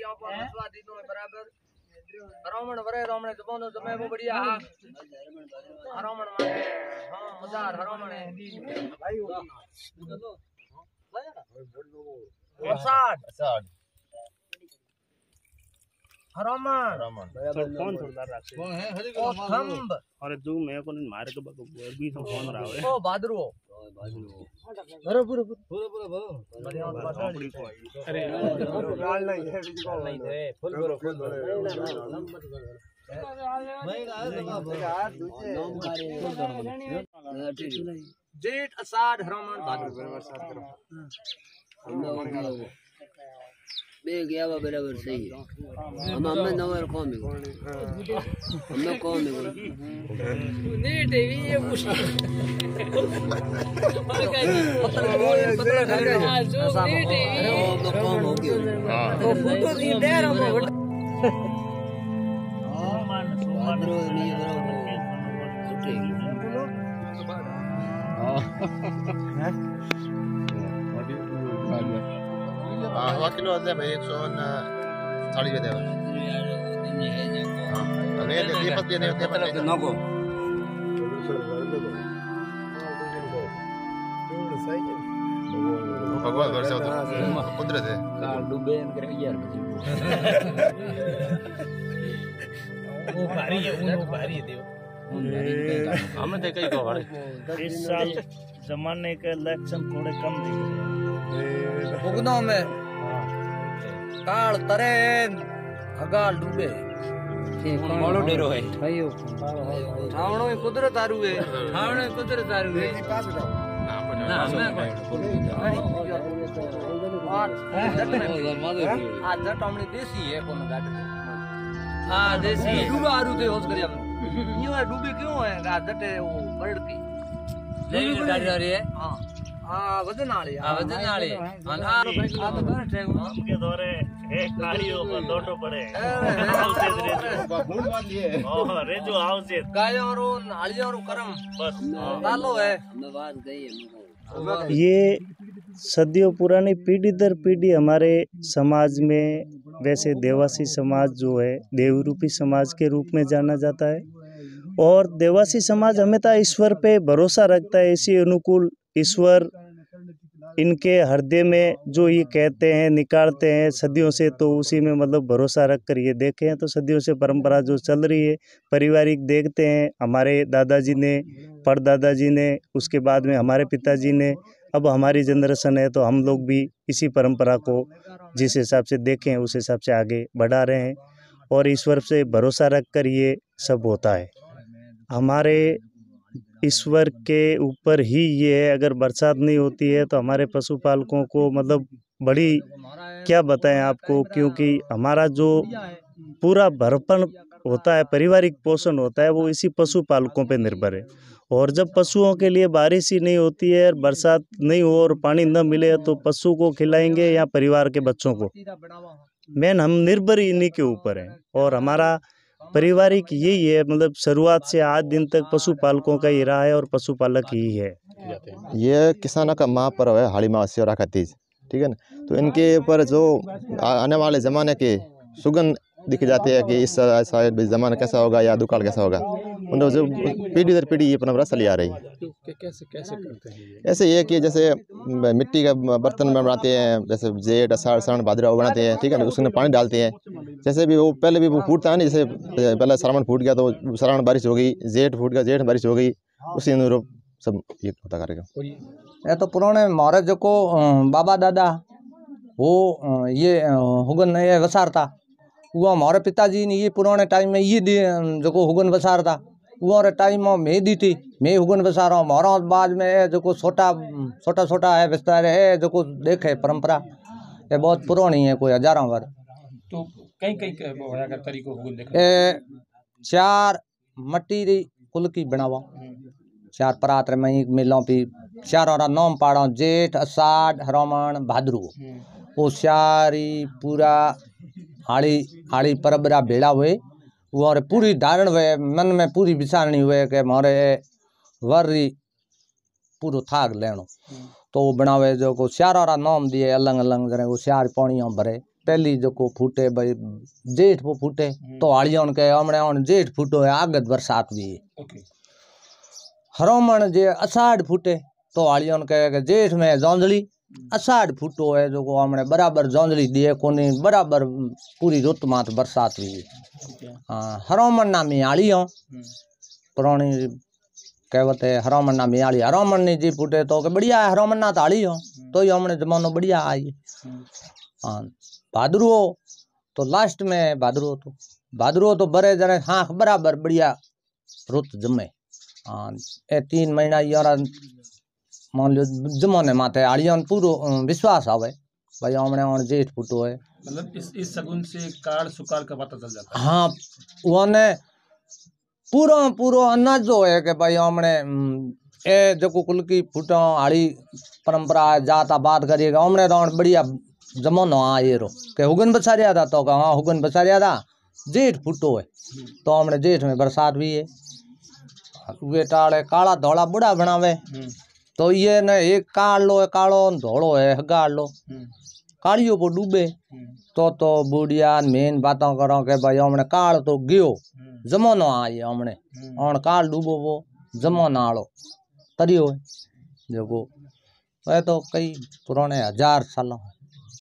आप स्वादी तो बराबर रावण वरे रावण जबानो जमे वो बढ़िया रावण माने हां मजार रावण है भाई असाद रावण कौन सरदार राक्षस कौन है ओ थंब अरे जो मैं को मार के बीच में फोन रहा है ओ भादरो अरे पूरा बढ़िया अरे लाल नहीं है बिल्कुल नहीं है फुल जेठ अषाढ़ रावण भादरो बे गया वा बराबर सही है हम नवर कौन है हम कौन है नहीं टीवी ये मुश्किल पत्थर बोल पत्थर खा जो नहीं टीवी हम कौन हो गया तो फोटो दी दे रहा हूं बादरो नहीं هو كيلو هذا ما يكسون صليب ده انا دي بس دي نگو भगवान घर से कुदरत है डूबे करे यार वो भारी है वो भारी है देव हमें देखा ही को इस साल जमाने के इलेक्शन थोड़े कम दिख रहे हैं भुगनों में काल तरे खगाल डूबे मोड़ो डेरो है भाइयो ठावणो कुदरत आरू है ठावणो कुदरत आरू है ना आज जट हमने देसी है कोन गाट हां देसी डूबा आरू थे होश करिया न्यू डूबी क्यों है गा जटे वो बर्ड की नहीं गाड़ी आ रही है हां हां वजन वाली हां हम के दौरे एक गाड़ियों पर दोटो पड़े रेजो हाउस गायों और नालियों और करम बस डालो है बात गई है ये सदियों पुरानी पीढ़ी दर पीढ़ी हमारे समाज में वैसे देवासी समाज जो है देवरूपी समाज के रूप में जाना जाता है और देवासी समाज हमेशा ईश्वर पे भरोसा रखता है। इसी अनुकूल ईश्वर इनके हृदय में जो ये कहते हैं निकालते हैं सदियों से, तो उसी में मतलब भरोसा रख कर ये देखे हैं। तो सदियों से परंपरा जो चल रही है पारिवारिक देखते हैं, हमारे दादाजी ने परदादाजी ने, उसके बाद में हमारे पिताजी ने, अब हमारी जनरेशन है तो हम लोग भी इसी परंपरा को जिस हिसाब से देखें उस हिसाब से आगे बढ़ा रहे हैं और ईश्वर से भरोसा रख कर ये सब होता है। हमारे ईश्वर के ऊपर ही ये है, अगर बरसात नहीं होती है तो हमारे पशुपालकों को मतलब बड़ी क्या बताएं आपको, क्योंकि हमारा जो पूरा भरपन होता है पारिवारिक पोषण होता है वो इसी पशुपालकों पे निर्भर है। और जब पशुओं के लिए बारिश ही नहीं होती है, बरसात नहीं हो और पानी न मिले तो पशु को खिलाएंगे या परिवार के बच्चों को, मेन हम निर्भर इन्हीं के ऊपर हैं। और हमारा पारिवारिक यही है, मतलब शुरुआत से आज दिन तक पशुपालकों का ही रहा है और पशुपालक ही है। ये किसानों का महापर्व है हाड़ी मावसी और तीज, ठीक है ना। तो इनके ऊपर जो आने वाले ज़माने के सुगंध दिख जाती है कि इस शायद ज़माना कैसा होगा या दुकाल कैसा होगा, मतलब जो पीढ़ी दर पीढ़ी ये परंपरा चली आ रही है। कैसे करते हैं ऐसे ये कि जैसे मिट्टी का बर्तन में बनाते हैं, जैसे जेठ अषाढ़ सावन भाद्रवा बनाते हैं, ठीक है ना, उसमें पानी डालते हैं। जैसे भी वो पहले भी वो फूटता है ना, जैसे पहले श्रावण फूट गया तो श्रावण बारिश हो गई, जेठ फूट गया जेठ बारिश हो गई, उसी अनुरूप सब ये होता कार्यक्रम। ये तो पुराने हमारे जो को बाबा दादा वो ये हुगन ये वसारता, वो हमारे पिताजी ने ये पुराने टाइम में ये जो को हुगन वसारता, वो टाइम में मैं दी थी, मैं हुगन बसा रहा हूँ। हमारा बाद में जो को छोटा है विस्तार है जो को देखे परंपरा ये बहुत पुरानी है, कोई हजारों बार। तो कई तरीकों हुगन देख चार मट्टी री कुल की बनावा, चार परात में मिलों पी चार और नाम पाड़ा जेठ अषाढ़ रावण भाद्रो, वो सारी पूरा हाड़ी परबरा भेड़ा हुए, वो और पूरी धारण हुए, मन में पूरी विचारणी हुए कि हमारे वर्री पूरो थाग लेनो, तो वो बनावे जो को श्यारा नाम दिए अलग अलग जरे वो श्यार पानियों भरे पहली जो को फूटे भाई जेठ वो फूटे तो हाड़ियों के हमने on जेठ फूटो है आगत बरसात भी है ओके हरोमण जे अषाढ़ फूटे तो हाड़ियों के जेठ में जोंजली अषाढ़ फूटो है जो को हमने बराबर जोंजली दिए कोनी बराबर पूरी रुत मात बरसात हुई ओके हाँ हरोमण ना मियालियों पुरानी कहवत है हरोमण ना मियाली हरोमण ने जी फूटे तो के बढ़िया है हरोमण ना ताली हो तो ही हमने जमानो बढ़िया आई हाँ भादरो तो लास्ट में भादरो तो बड़े जने हाँ बराबर बढ़िया रुत जमे हाँ ए 3 महीना यार मान लो जमाने माथे आड़ियों पूरो विश्वास आवे भाई हमने और जेठ फूटो है मतलब इस शगुन से काल सुकाल का पता चल जाता है हाँ वने पूरो अनाज जो है कि भाई हमने ए जो कुल की फूटो आड़ी परंपरा जाता बात करिएगा हमने तो बढ़िया जमानो आ ये रो के हुगन बसारिया था तो हाँ हुगन बसारिया था जेठ फूटो है तो हमने जेठ में बरसात भी है वे टाले काला धोला बुढ़ा बनावे तो ये न एक कालो धोलो है गाड़ लो कालियो को डूबे तो बुढ़िया मेन बातों करो के भाई हमने काल तो गयो जमानो आ ये हमने और काल डूबो वो जमाना आलो तरियो है जो को वह तो कई पुराने 1000 सालों